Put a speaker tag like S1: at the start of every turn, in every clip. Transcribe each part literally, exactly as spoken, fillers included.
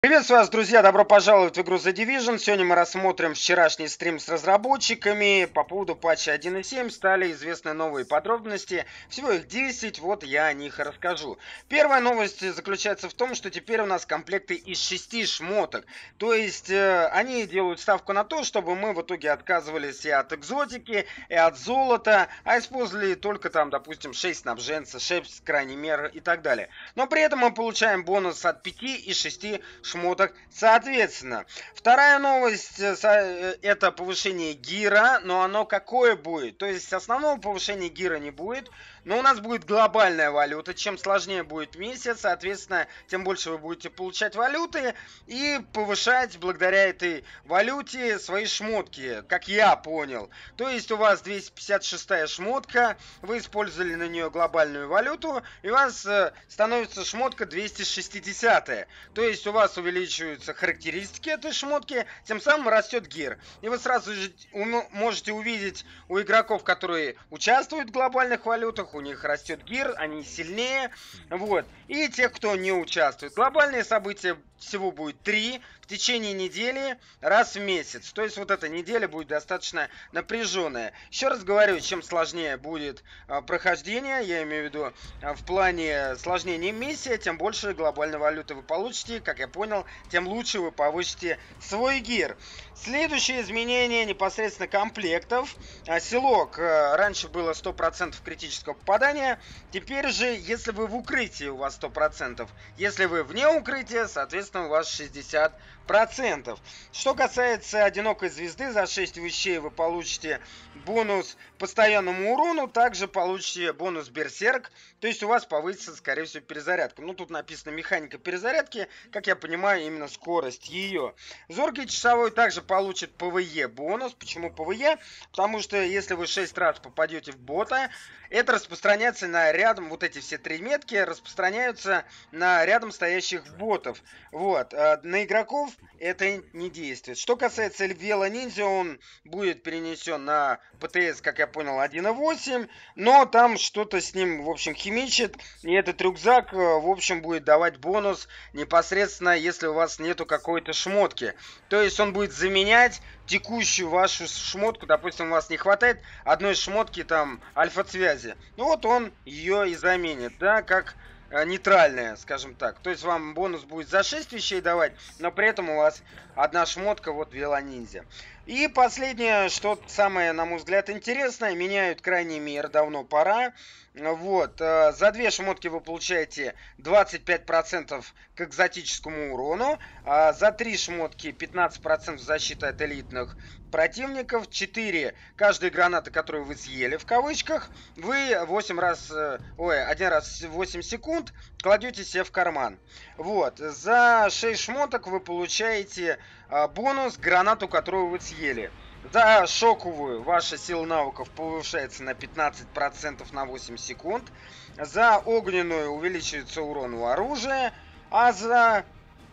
S1: Приветствую вас, друзья! Добро пожаловать в игру The Division. Сегодня мы рассмотрим вчерашний стрим с разработчиками. По поводу патча один и семь стали известны новые подробности. Всего их десять, вот я о них и расскажу. Первая новость заключается в том, что теперь у нас комплекты из шести шмоток. То есть э, они делают ставку на то, чтобы мы в итоге отказывались и от экзотики, и от золота, а использовали только там, допустим, шесть снабженца, шесть крайней меры и так далее. Но при этом мы получаем бонус от пяти и шести шмоток соответственно. Вторая новость э, э, это повышение гира, но оно какое будет? То есть основного повышения гира не будет, но у нас будет глобальная валюта. Чем сложнее будет месяц, соответственно, тем больше вы будете получать валюты и повышать благодаря этой валюте свои шмотки, как я понял. То есть у вас двести пятьдесят шестая шмотка, вы использовали на нее глобальную валюту, и у вас э, становится шмотка двести шестидесятая. То есть у вас увеличиваются характеристики этой шмотки, тем самым растет гир. И вы сразу же можете увидеть у игроков, которые участвуют в глобальных валютах, у них растет гир, они сильнее. Вот. И тех, кто не участвует. Глобальные события всего будет три в течение недели, раз в месяц. То есть вот эта неделя будет достаточно напряженная. Еще раз говорю, чем сложнее будет а, прохождение, я имею в виду а, в плане сложнения миссии, тем больше глобальной валюты вы получите. Как я понял, тем лучше вы повысите свой гир. Следующее изменение непосредственно комплектов. А, селок а, раньше было сто процентов критического попадания. Теперь же, если вы в укрытии, у вас сто процентов. Если вы вне укрытия, соответственно, у вас шестьдесят процентов. Что касается одинокой звезды, за шесть вещей вы получите бонус постоянному урону, также получите бонус берсерк, то есть у вас повысится, скорее всего, перезарядка. Ну, тут написано механика перезарядки, как я понимаю, именно скорость ее. Зоркий часовой также получит ПВЕ бонус. Почему ПВЕ? Потому что если вы шесть раз попадете в бота, это распространяется на рядом, вот эти все три метки распространяются на рядом стоящих ботов. Вот. На игроков это не действует. Что касается Вело Ниндзя, он будет перенесен на ПТС, как я понял, один и восемь, но там что-то с ним, в общем, химичит, и этот рюкзак, в общем, будет давать бонус непосредственно, если у вас нету какой-то шмотки. То есть он будет заменять текущую вашу шмотку, допустим, у вас не хватает одной шмотки, там, альфа-связи. Ну вот он ее и заменит, да, как нейтральная, скажем так. То есть вам бонус будет за шесть вещей давать, но при этом у вас одна шмотка, вот Вело Ниндзя. И последнее, что самое, на мой взгляд, интересное, меняют крайний мир, давно пора. Вот, за две шмотки вы получаете двадцать пять процентов к экзотическому урону, а за три шмотки пятнадцать процентов защиты от элитных противников, четыре каждой гранаты, которую вы съели в кавычках, вы восемь раз, ой, один раз восемь секунд кладете себе в карман. Вот, за шесть шмоток вы получаете а, бонус гранату, которую вы съели. За шоковую ваша сила навыков повышается на пятнадцать процентов на восемь секунд. За огненную увеличивается урон у оружия. А за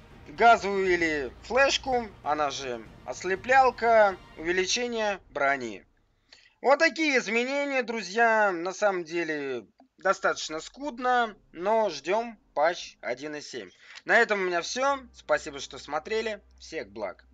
S1: газовую или флешку, она же ослеплялка, увеличение брони. Вот такие изменения, друзья. На самом деле достаточно скудно, но ждем патч один и семь. На этом у меня все. Спасибо, что смотрели. Всех благ.